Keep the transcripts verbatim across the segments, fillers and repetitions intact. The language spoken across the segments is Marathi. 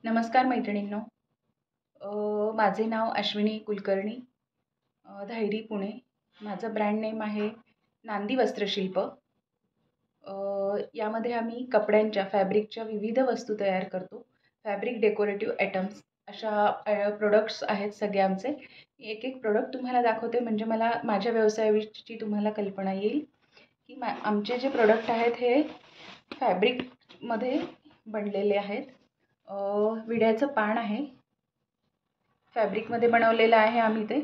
नमस्कार मैत्रिणींनो. अ, माझे नाव अश्विनी कुलकर्णी, अ, धायरी पुणे. माझं ब्रँड नेम आहे नांदी वस्त्रशिल्प. अ, यामध्ये आम्ही कपड्यांच्या फॅब्रिकच्या विविध वस्तू तयार करतो. फॅब्रिक डेकोरेटिव्ह आयटम्स अशा प्रोडक्ट्स आहेत सगळे आमचे. एक एक प्रोडक्ट तुम्हाला दाखवते म्हणजे मला माझ्या व्यवसायाविषयीची तुम्हाला कल्पना येईल की मा आमचे जे प्रोडक्ट आहेत हे फॅब्रिकमध्ये बनलेले आहेत. अ, विड्याचं पान आहे, फॅब्रिकमध्ये बनवलेलं आहे आम्ही ते.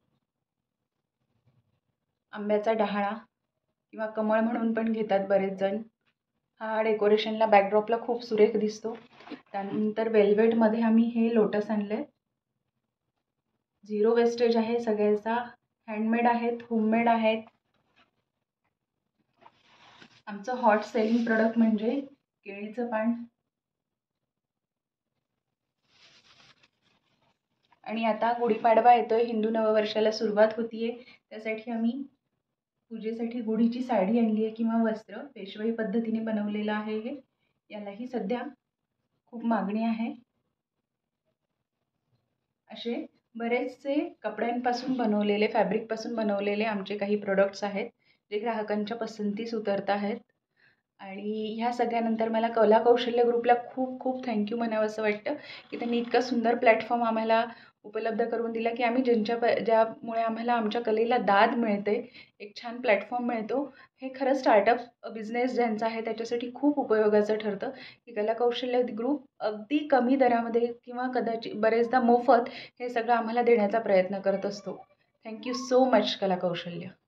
आंब्याचा डहाळा किंवा कमळ म्हणून पण घेतात बरेच जण. हा डेकोरेशनला बॅकड्रॉपला खूप सुरेख दिसतो. त्यानंतर वेल्वेटमध्ये आम्ही हे लोटस आणले. झिरो वेस्टेज आहे सगळ्याचा. हँडमेड आहेत, होममेड आहेत. आमचं हॉट सेलिंग प्रोडक्ट म्हणजे केळीचं पान. आणि आता गुढीपाडवा येतोय, हिंदू नववर्षाला सुरुवात होतीये. त्यासाठी आम्ही पूजेसाठी गुढीची साडी आणली आहे किंवा वस्त्र पेशवाई पद्धतीने बनवलेलं आहे हे. यालाही सध्या खूप मागणी आहे. असे बरेचसे कपड्यांपासून बनवलेले, फॅब्रिकपासून बनवलेले आमचे काही प्रोडक्ट्स आहेत जे ग्राहकांच्या पसंतीस उतरत आहेत. आणि ह्या सगळ्यानंतर मला कला कौशल्य ग्रुपला खूप खूप थँक्यू म्हणावंसं वाटतं की त्यांनी इतका सुंदर प्लॅटफॉर्म आम्हाला उपलब्ध करून दिला की आम्ही ज्यांच्या प ज्यामुळे आम्हाला आमच्या कलेला दाद मिळते, एक छान प्लॅटफॉर्म मिळतो. हे खरं स्टार्टअप बिझनेस ज्यांचा आहे त्याच्यासाठी खूप उपयोगाचं ठरतं की कला कौशल्य ग्रुप अगदी कमी दरामध्ये किंवा कदाचित बरेचदा मोफत हे सगळं आम्हाला देण्याचा प्रयत्न करत असतो. थँक्यू सो मच कला कौशल्य.